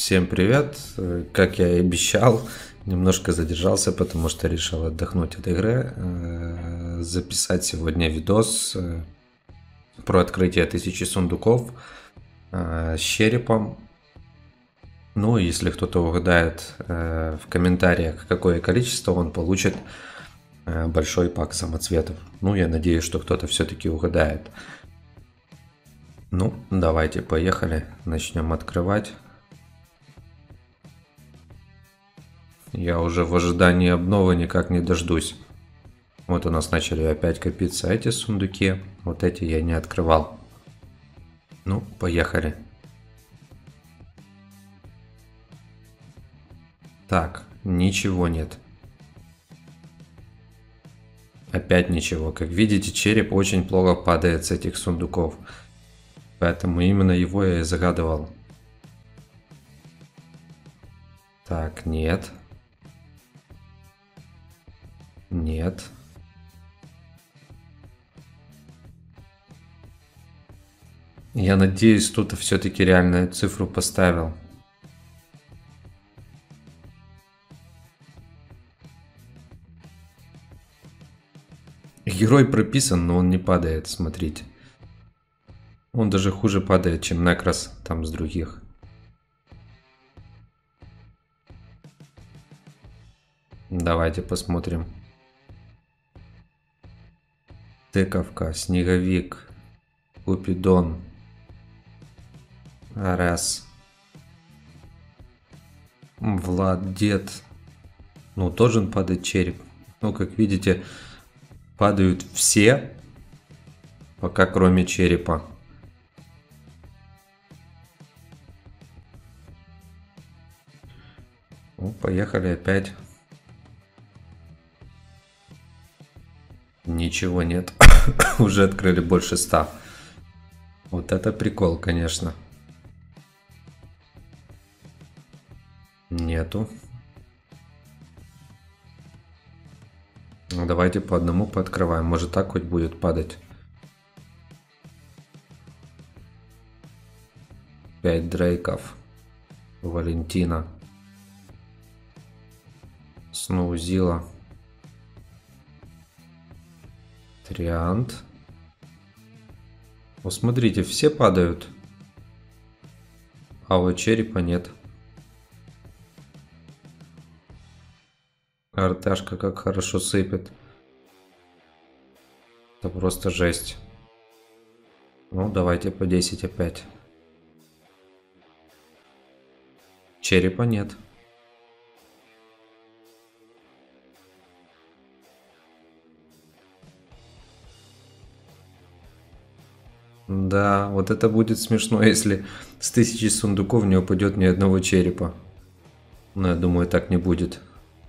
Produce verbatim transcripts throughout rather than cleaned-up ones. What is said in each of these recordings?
Всем привет! Э, Как я и обещал, немножко задержался, потому что решил отдохнуть от игры. Э, Записать сегодня видос э, про открытие тысячи сундуков э, с черепом. Ну, если кто-то угадает э, в комментариях, какое количество, он получит э, большой пак самоцветов. Ну, я надеюсь, что кто-то все-таки угадает. Ну, давайте, поехали. Начнем открывать. Я уже в ожидании обновы никак не дождусь. Вот у нас начали опять копиться эти сундуки. Вот эти я не открывал. Ну, поехали. Так, ничего нет. Опять ничего. Как видите, череп очень плохо падает с этих сундуков. Поэтому именно его я и загадывал. Так, нет. Нет. Я надеюсь, кто-то все-таки реальную цифру поставил. Герой прописан, но он не падает, смотрите. Он даже хуже падает, чем Некрос там с других. Давайте посмотрим. Тыковка, Снеговик, Купидон, Арес, Влад, Дед. Ну, должен падать череп. Ну, как видите, падают все, пока кроме черепа. Ну, поехали опять. Ничего нет. Уже открыли больше ста. Вот это прикол, конечно. Нету. Ну, давайте по одному пооткрываем. Может, так хоть будет падать. Пять Дрейков. Валентина. Сноузила. Триант. Вот смотрите, все падают. А вот черепа нет. Арташка как хорошо сыпет. Это просто жесть. Ну, давайте по десять опять. Черепа нет. Да, вот это будет смешно, если с тысячи сундуков не упадет ни одного черепа. Но я думаю, так не будет.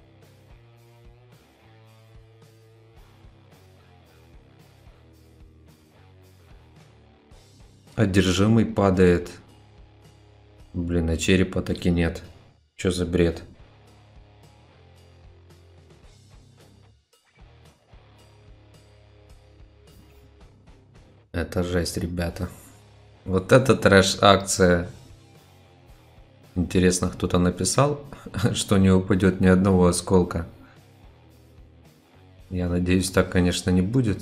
Одержимый падает. Блин, а черепа таки нет. Что за бред? Это жесть, ребята. Вот это трэш-акция. Интересно, кто-то написал, что не упадет ни одного осколка. Я надеюсь, так, конечно, не будет.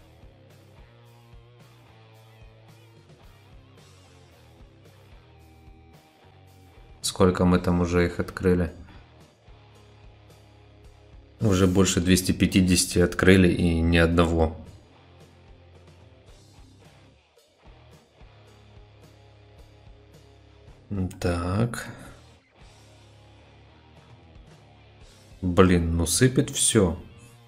Сколько мы там уже их открыли? Уже больше двухсот пятидесяти открыли и ни одного. Так. Блин, ну сыпет все.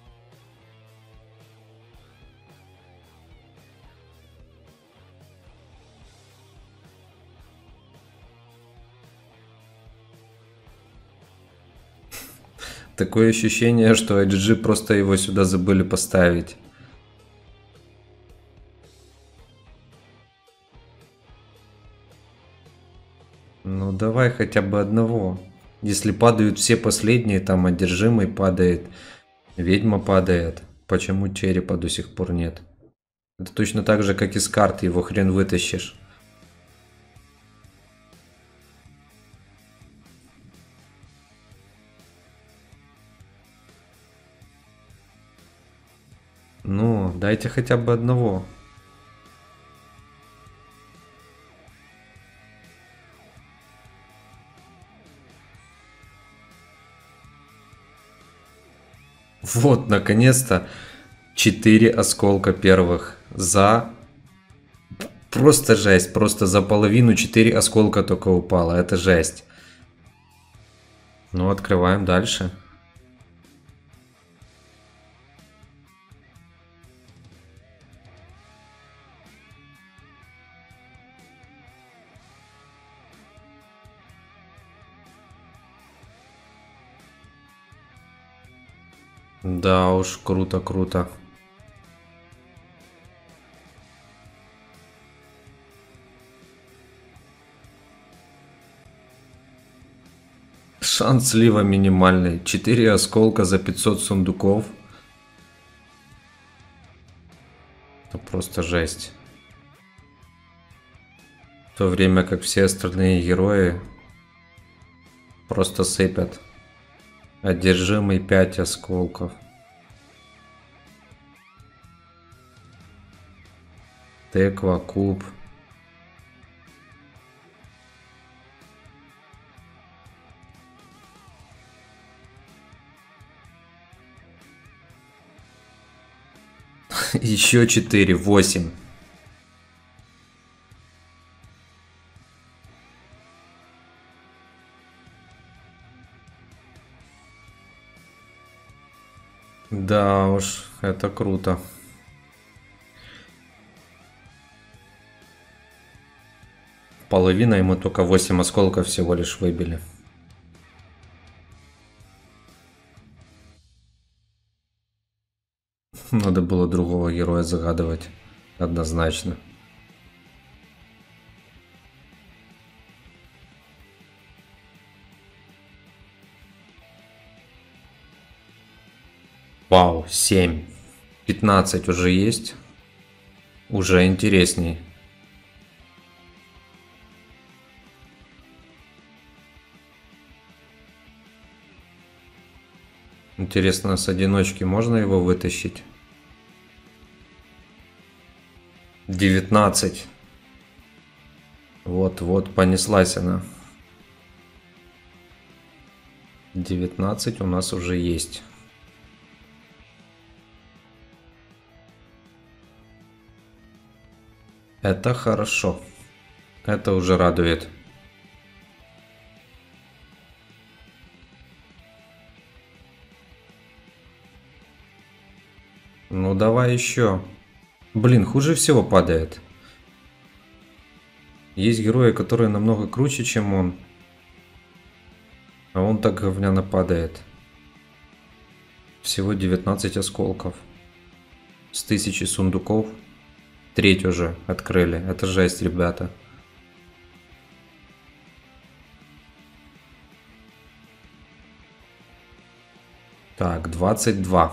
Такое ощущение, что ай джи джи просто его сюда забыли поставить. Ну давай хотя бы одного. Если падают все последние, там одержимый падает, ведьма падает. Почему черепа до сих пор нет? Это точно так же, как и с карты, его хрен вытащишь. Ну, дайте хотя бы одного. Вот, наконец-то, четыре осколка первых. За... Просто жесть, просто за половину четыре осколка только упало, это жесть. Ну, открываем дальше. Да уж, круто, круто. Шанс слива минимальный. четыре осколка за пятьсот сундуков. Это просто жесть. В то время как все остальные герои просто сыпят. Одержимый пять осколков. Тыква, куб. Еще четыре, восемь. Да уж, это круто. Половина, мы только восемь осколков всего лишь выбили. Надо было другого героя загадывать. Однозначно. Вау, семь. пятнадцать уже есть. Уже интересней. Интересно, с одиночки можно его вытащить? девятнадцать. Вот-вот, понеслась она. девятнадцать у нас уже есть. Это хорошо. Это уже радует. Ну давай еще. Блин, хуже всего падает. Есть герои, которые намного круче, чем он. А он так говняно падает. Всего девятнадцать осколков. С тысячи сундуков. Треть уже открыли. Это жесть, ребята. Так, двадцать два.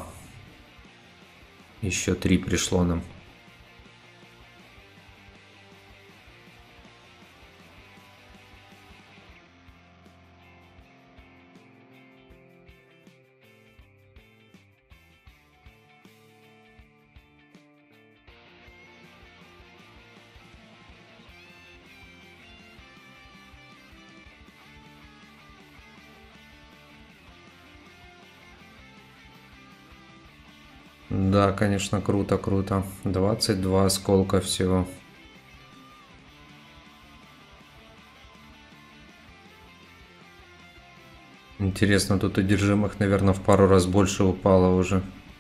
Еще три пришло нам. Да, конечно, круто, круто. двадцать два осколка всего. Интересно, тут одержимых, наверное, в пару раз больше упало уже.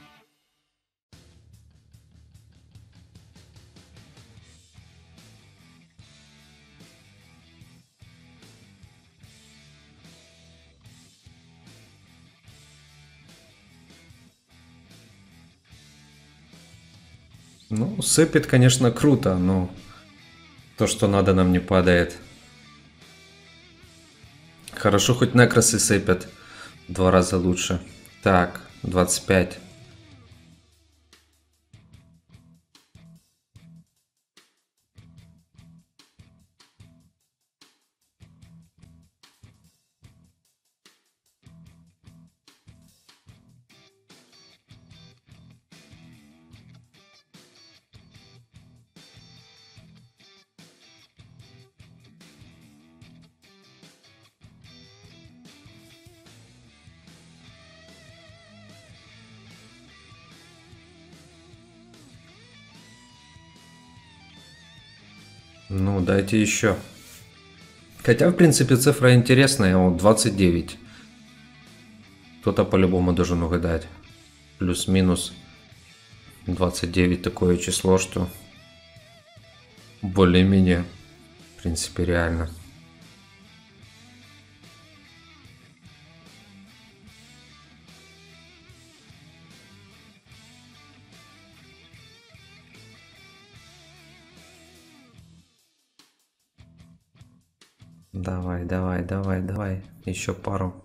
Ну, сыпет, конечно, круто, но то, что надо, нам не падает. Хорошо, хоть некросы сыпят. В два раза лучше. Так, двадцать пять. Ну, дайте еще. Хотя, в принципе, цифра интересная. Вот двадцать девять. Кто-то по-любому должен угадать. Плюс-минус двадцать девять такое число, что более-менее, в принципе, реально. Давай, давай, давай, давай. Еще пару.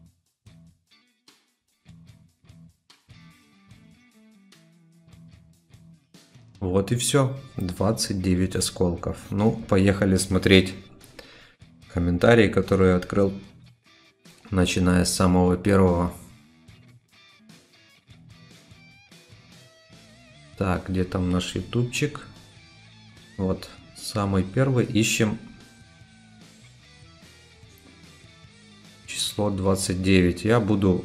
Вот и все. двадцать девять осколков. Ну, поехали смотреть комментарии, которые я открыл, начиная с самого первого. Так, где там наш ютубчик? Вот, самый первый. Ищем число двадцать девять. Я буду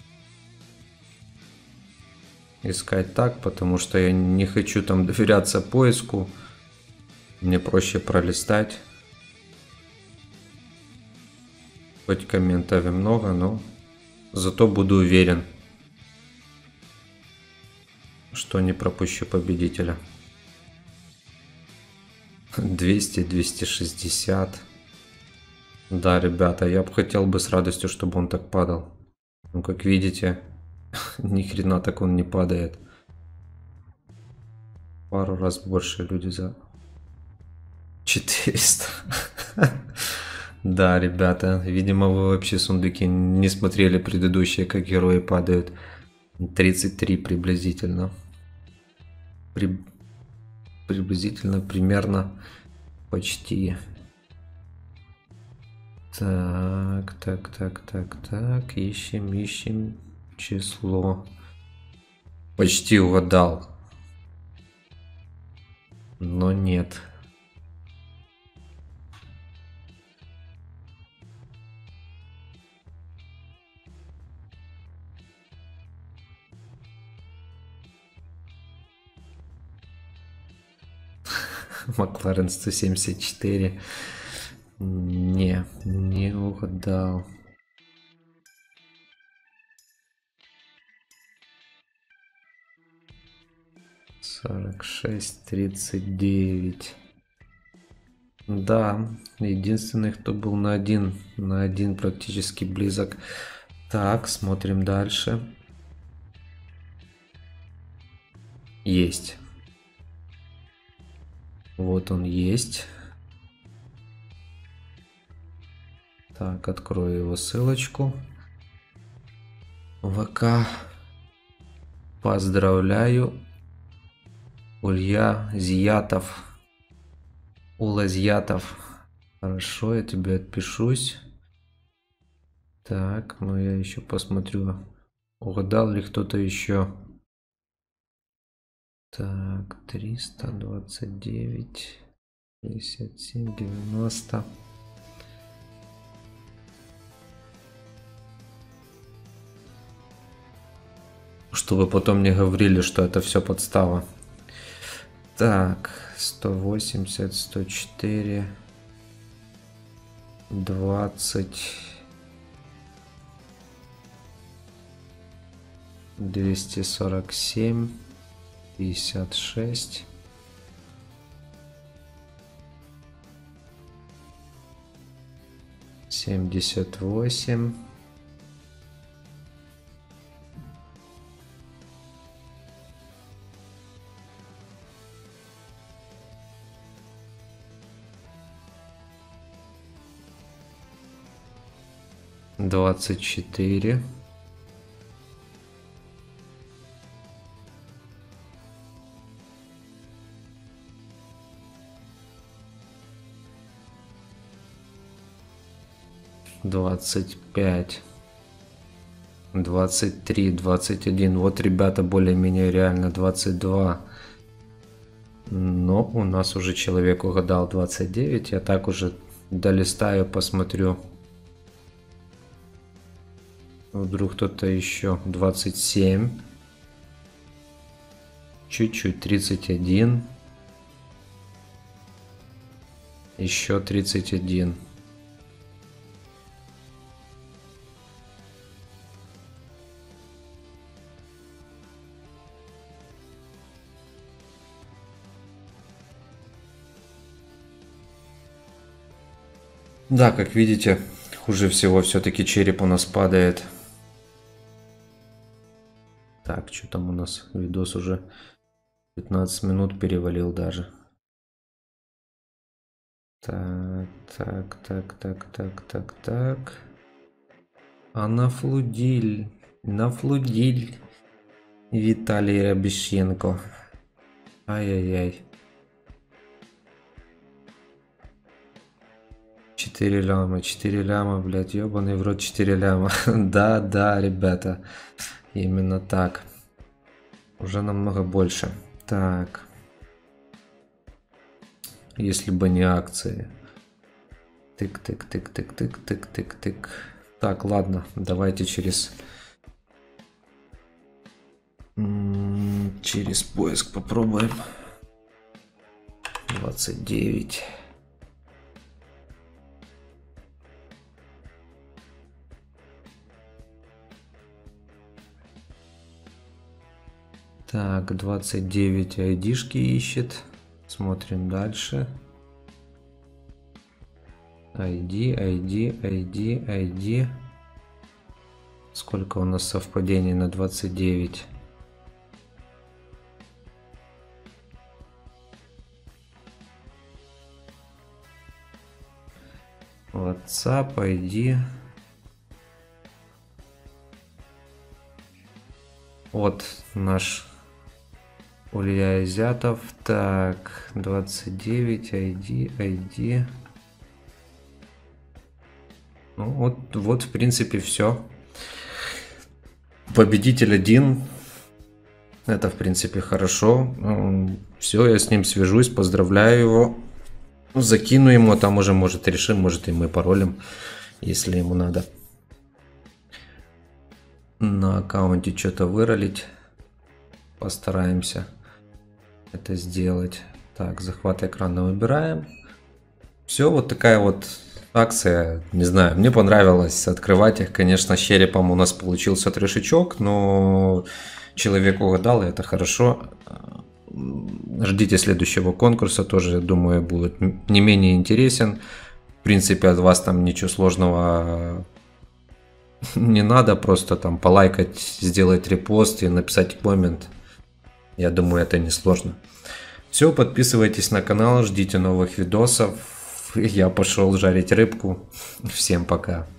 искать так, потому что я не хочу там доверяться поиску. Мне проще пролистать. Хоть комментов и много, но зато буду уверен, что не пропущу победителя. двести, двести шестьдесят. Да, ребята, я бы хотел бы с радостью, чтобы он так падал. Ну, как видите, ни хрена так он не падает. Пару раз больше люди за четыреста. Да, ребята, видимо, вы вообще сундуки не смотрели предыдущие, как герои падают. тридцать три приблизительно. При... Приблизительно, примерно, почти. Так, так, так, так, так, ищем, ищем число. Почти угадал. Но нет. Макларен сто семьдесят четыре. Не, не угадал. сорок шесть, тридцать девять. Да, единственный, кто был на один, на один практически близок. Так, смотрим дальше. Есть. Вот он есть. Так, открою его ссылочку. ВК. Поздравляю. Улья Зиятов. Ула Зиятов. Хорошо, я тебе отпишусь. Так, ну я еще посмотрю, угадал ли кто-то еще. Так, триста двадцать девять, пятьдесят семь, девяносто. Чтобы потом не говорили, что это все подстава. Так, сто восемьдесят, сто четыре, двадцать, двести сорок семь, пятьдесят шесть, семьдесят восемь, двадцать четыре, двадцать пять, двадцать три, двадцать один. Вот, ребята, более-менее реально двадцать два. Но у нас уже человек угадал двадцать девять. Я так уже долистаю, посмотрю. Вдруг кто-то еще. двадцать семь. Чуть-чуть. тридцать один. Еще тридцать один. Да, как видите, хуже всего все-таки череп у нас падает. Так, что там у нас? Видос уже пятнадцать минут перевалил даже. Так, так, так, так, так, так, так. А нафлудиль, нафлудиль Виталий Рябищенко. Ай-яй-яй. четыре ляма, четыре ляма, блядь, ебаный в рот четыре ляма. Да, да, ребята, именно так. Уже намного больше. Так. Если бы не акции. Тык-тык-тык-тык-тык-тык-тык-тык-тык. Так, ладно, давайте через... Через поиск попробуем. двадцать девять. Так, двадцать девять айдишки ищет. Смотрим дальше. ай ди, ай ди, ай ди, ай ди. Сколько у нас совпадений на двадцать девять? WhatsApp, ай ди. Вот наш Улья Изятов. Так, двадцать девять, ай ди, ай ди. Ну, вот, вот, в принципе, все. Победитель один. Это, в принципе, хорошо. Все, я с ним свяжусь, поздравляю его. Закину ему, там уже, может, решим, может, и мы паролем, если ему надо. На аккаунте что-то выролить. Постараемся это сделать. Так, захват экрана выбираем. Все, вот такая вот акция. Не знаю, мне понравилось открывать их. Конечно, с черепом у нас получился трешечок, но человек угадал, и это хорошо. Ждите следующего конкурса, тоже, я думаю, будет не менее интересен. В принципе, от вас там ничего сложного не надо, просто там полайкать, сделать репост и написать коммент. Я думаю, это не сложно. Все, подписывайтесь на канал, ждите новых видосов. Я пошел жарить рыбку. Всем пока.